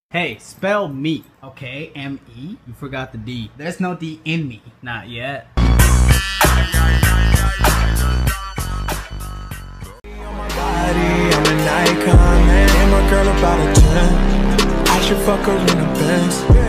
Hey, spell me, okay? M-E? You forgot the D. There's no D in me. Not yet. I'm an icon, man. And my girl about a 10. I should fuck her in a Benz.